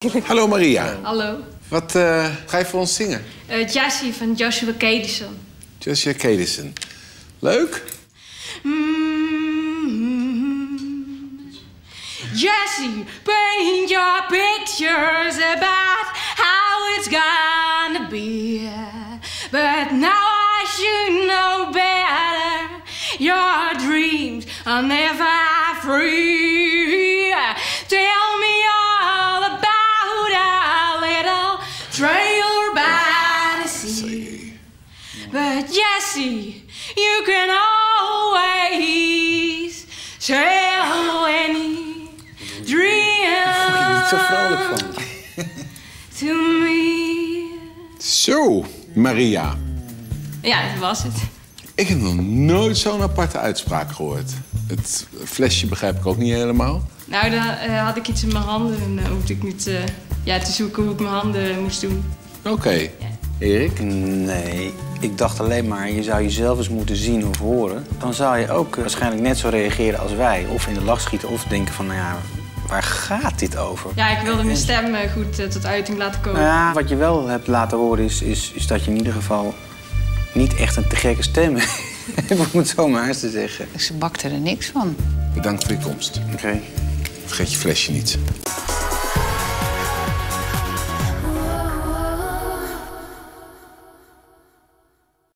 Hallo Maria. Hallo. Wat ga je voor ons zingen? Jessie van Joshua Kadison. Joshua Kadison. Leuk? Jessie, paint your pictures about how it's gonna be. But now I should know better. Your dreams are never free. Tell me all about a little trailer by the sea. But Jessie, you can always tell any dream Zo vrolijk van. to me. Zo, Maria. Ja, dat was het. Ik heb nog nooit zo'n aparte uitspraak gehoord. Het flesje begrijp ik ook niet helemaal. Nou, dan had ik iets in mijn handen en dan hoefde ik niet te zoeken hoe ik mijn handen moest doen. Oké. Erik? Nee, ik dacht alleen maar, je zou jezelf eens moeten zien of horen. Dan zou je ook waarschijnlijk net zo reageren als wij. Of in de lach schieten of denken van, nou ja, waar gaat dit over? Ja, ik wilde mijn stem goed tot uiting laten komen. Ja, wat je wel hebt laten horen is dat je in ieder geval niet echt een te gekke stem hebt, om het zo maar eens te zeggen. Ze bakte er niks van. Bedankt voor je komst. Oké. Vergeet je flesje niet.